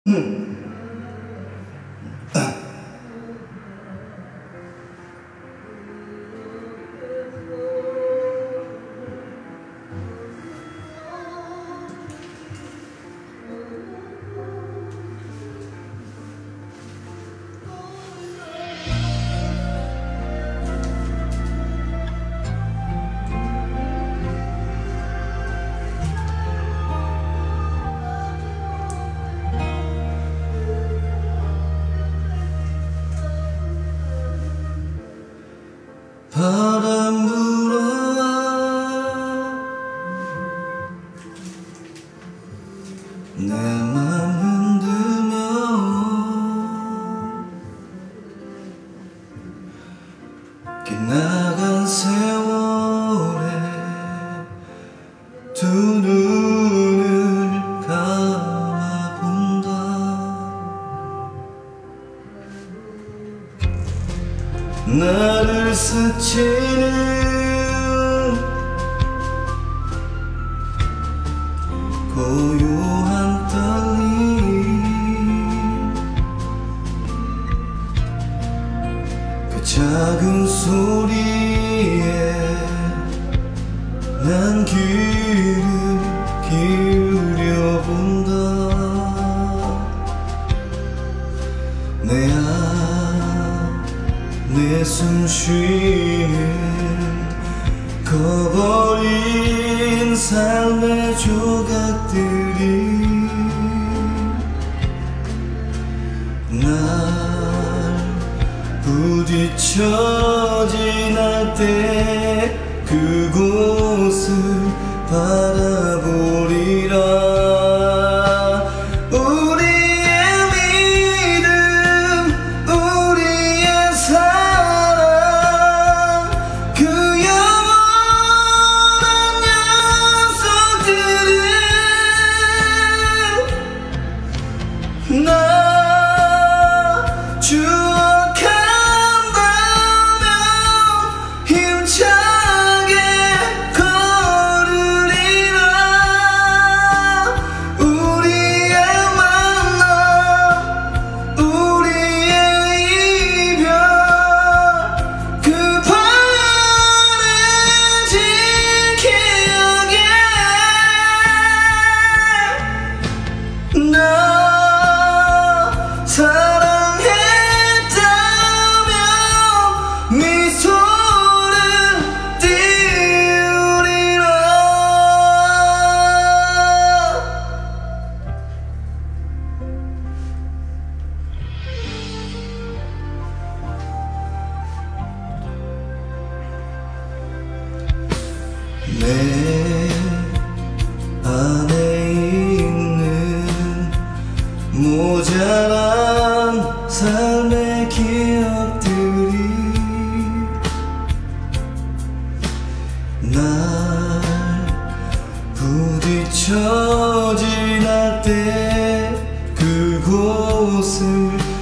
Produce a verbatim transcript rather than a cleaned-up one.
바람 불어와 내 맘 흔들며 지나간 세월에 두 눈을 감아본다. 나를 스치는 고요한 떨림, 그 작은 소리에 난 귀를 기울여본다. 내 내 숨쉬는 커버린 삶의 조각들이 날 부딪혀 지날 때 그곳을 바라보리라. 나 추억한다면 힘차게 걸으리라. 우리의 만남, 우리의 이별, 그 바래진 기억에 나 사랑했다면 미소를 띄우리라. 내 안에 있는 모자란 삶의 기억들이 날 부딪혀 지날 때 그곳을